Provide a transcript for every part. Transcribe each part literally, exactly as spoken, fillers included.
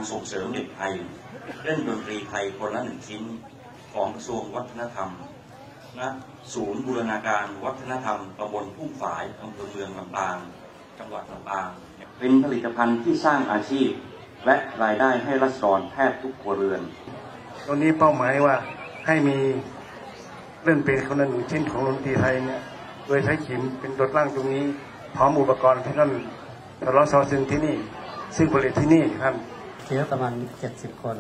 ส่งเสริมเด็กไทยเล่นดนตรีไทยคนละหนึ่งชิ้นของกระทรวงวัฒนธรรมณศูนย์บูรณาการวัฒนธรรมตำบลทุ่งฝายอำเภอเมืองลำปางจังหวัดลำปางเป็นผลิตภัณฑ์ที่สร้างอาชีพและรายได้ให้รัษฎรแทบทุกครัวเรือนตรงนี้เป้าหมายว่าให้มีเล่นเป็นคนละหนึ่งชิ้นของดนตรีไทยเนี่ยโดยใช้ขิมเป็นตัวตั้งตรงนี้พร้อมอุปกรณ์ที่นั่นทะเลาะซอซึงที่นี่ซึ่งผลิตที่นี่ครับเชื้อประมาณเจ็ดสิบคน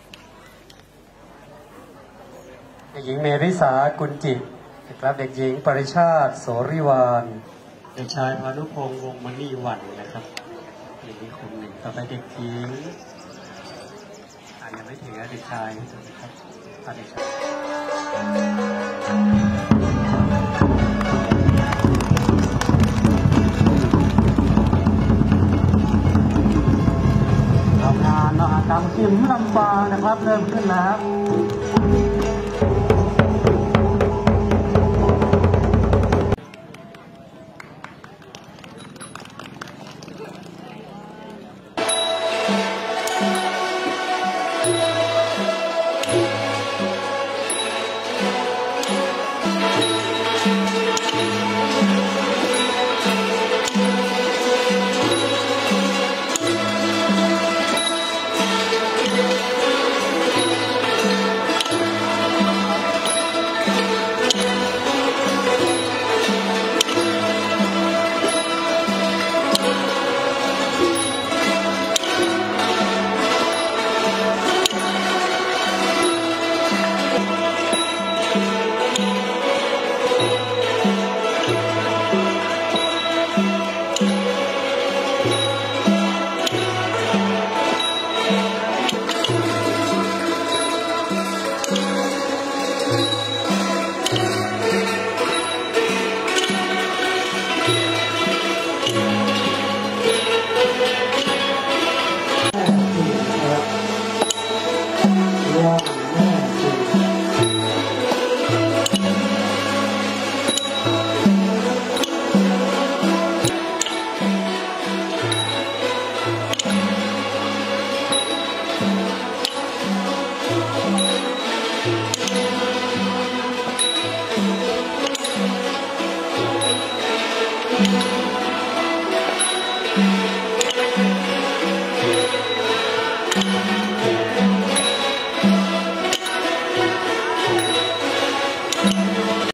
เด็กหญิงเมริสากุลจิตนะครับเด็กหญิงปริชาติโสริวานเด็กชายพานุพงษ์วงมณีวันนะครับเด็กนี้คนหนึ่งต่อไปเด็กหญิงอ่านยังไม่ถึงเด็กชายนะครับเด็กชายงานมหกรรมขิมลำปางนะครับเริ่มขึ้นแล้ว